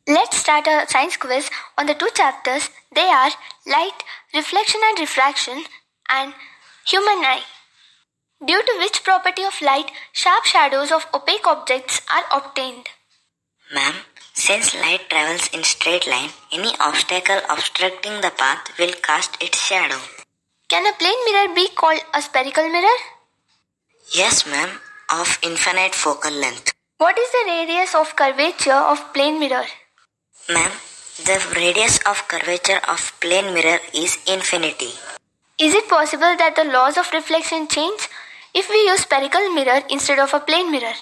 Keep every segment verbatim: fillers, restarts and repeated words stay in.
Let's start a science quiz on the two chapters. They are light, reflection and refraction, and human eye. Due to which property of light sharp shadows of opaque objects are obtained? Ma'am, since light travels in straight line, any obstacle obstructing the path will cast its shadow. Can a plane mirror be called a spherical mirror? Yes, ma'am, of infinite focal length. What is the radius of curvature of plane mirror? Ma'am, the radius of curvature of plane mirror is infinity. Is it possible that the laws of reflection change if we use spherical mirror instead of a plane mirror?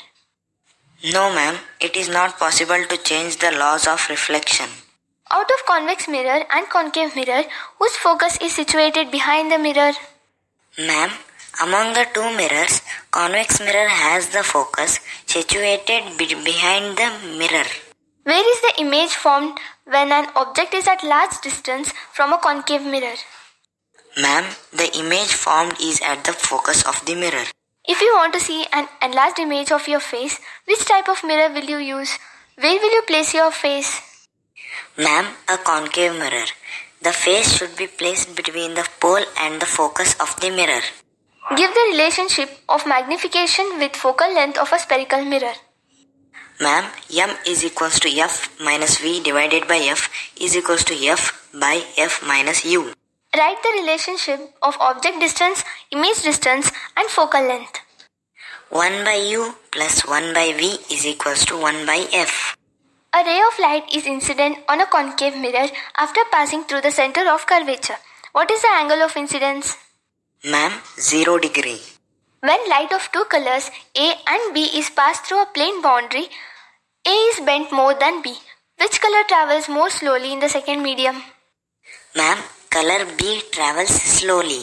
No, ma'am, it is not possible to change the laws of reflection. Out of convex mirror and concave mirror, whose focus is situated behind the mirror? Ma'am, among the two mirrors, convex mirror has the focus situated be- behind the mirror. Where is the image formed when an object is at large distance from a concave mirror? Ma'am, the image formed is at the focus of the mirror. If you want to see an enlarged image of your face, which type of mirror will you use? Where will you place your face? Ma'am, a concave mirror. The face should be placed between the pole and the focus of the mirror. Give the relationship of magnification with focal length of a spherical mirror. Ma'am, M is equals to F minus V divided by F is equals to F by F minus U. Write the relationship of object distance, image distance and focal length. one by U plus one by V is equals to one by F. A ray of light is incident on a concave mirror after passing through the center of curvature. What is the angle of incidence? Ma'am, zero degree. When light of two colors A and B is passed through a plane boundary, A is bent more than B. Which color travels more slowly in the second medium? Ma'am, color B travels slowly.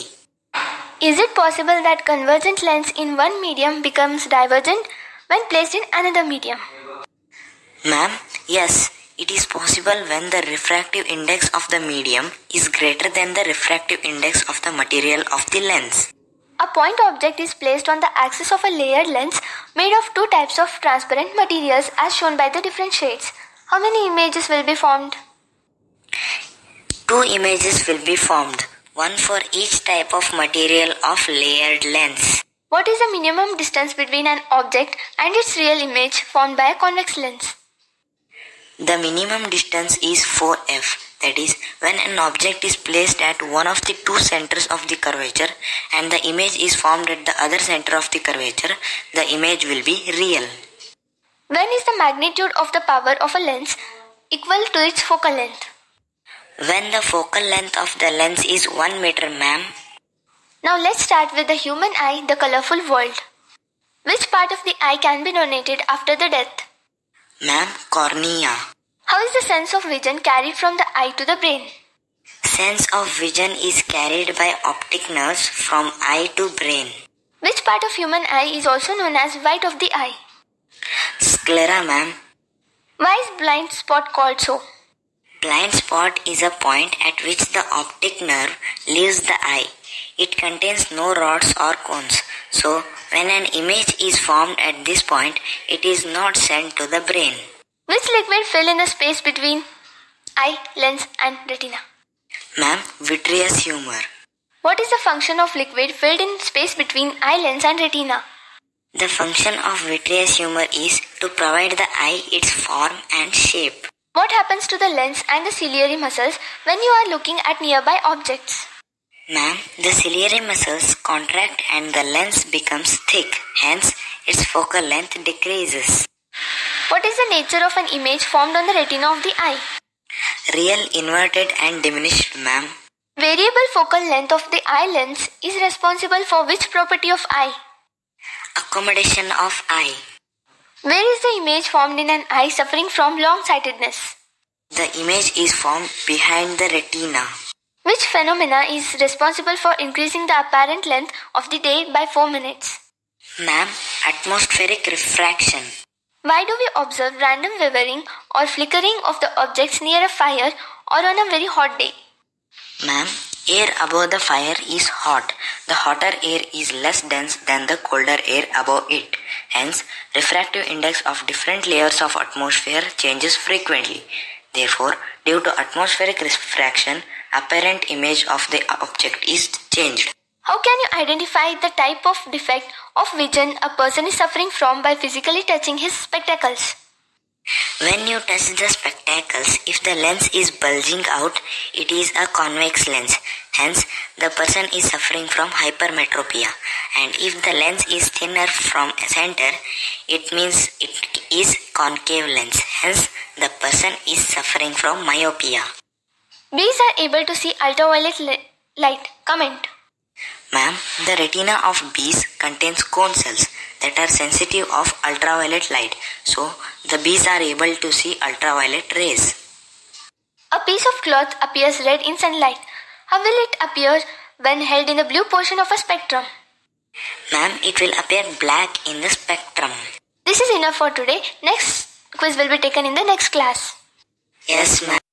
Is it possible that convergent lens in one medium becomes divergent when placed in another medium? Ma'am, yes, it is possible when the refractive index of the medium is greater than the refractive index of the material of the lens. A point object is placed on the axis of a layered lens made of two types of transparent materials as shown by the different shades. How many images will be formed? Two images will be formed, one for each type of material of layered lens. What is the minimum distance between an object and its real image formed by a convex lens? The minimum distance is four F. That is, when an object is placed at one of the two centers of the curvature and the image is formed at the other center of the curvature, the image will be real. When is the magnitude of the power of a lens equal to its focal length? When the focal length of the lens is one meter, ma'am. Now let's start with the human eye, the colorful world. Which part of the eye can be donated after the death? Ma'am, cornea. How is the sense of vision carried from the eye to the brain? Sense of vision is carried by optic nerves from eye to brain. Which part of human eye is also known as white of the eye? Sclera, ma'am. Why is blind spot called so? Blind spot is a point at which the optic nerve leaves the eye. It contains no rods or cones. So, when an image is formed at this point, it is not sent to the brain. Which liquid fill in the space between eye, lens and retina? Ma'am, vitreous humor. What is the function of liquid filled in space between eye, lens and retina? The function of vitreous humor is to provide the eye its form and shape. What happens to the lens and the ciliary muscles when you are looking at nearby objects? Ma'am, the ciliary muscles contract and the lens becomes thick, hence its focal length decreases. What is the nature of an image formed on the retina of the eye? Real, inverted and diminished, ma'am. Variable focal length of the eye lens is responsible for which property of eye? Accommodation of eye. Where is the image formed in an eye suffering from long-sightedness? The image is formed behind the retina. Which phenomena is responsible for increasing the apparent length of the day by four minutes? Ma'am, atmospheric refraction. Why do we observe random wavering or flickering of the objects near a fire or on a very hot day? Ma'am, air above the fire is hot. The hotter air is less dense than the colder air above it. Hence, refractive index of different layers of atmosphere changes frequently. Therefore, due to atmospheric refraction, apparent image of the object is changed. How can you identify the type of defect of vision a person is suffering from by physically touching his spectacles? When you touch the spectacles, if the lens is bulging out, it is a convex lens. Hence, the person is suffering from hypermetropia. And if the lens is thinner from center, it means it is concave lens. Hence, the person is suffering from myopia. Bees are able to see ultraviolet li- light. Comment. Ma'am, the retina of bees contains cone cells that are sensitive of ultraviolet light. So, the bees are able to see ultraviolet rays. A piece of cloth appears red in sunlight. How will it appear when held in the blue portion of a spectrum? Ma'am, it will appear black in the spectrum. This is enough for today. Next quiz will be taken in the next class. Yes, ma'am.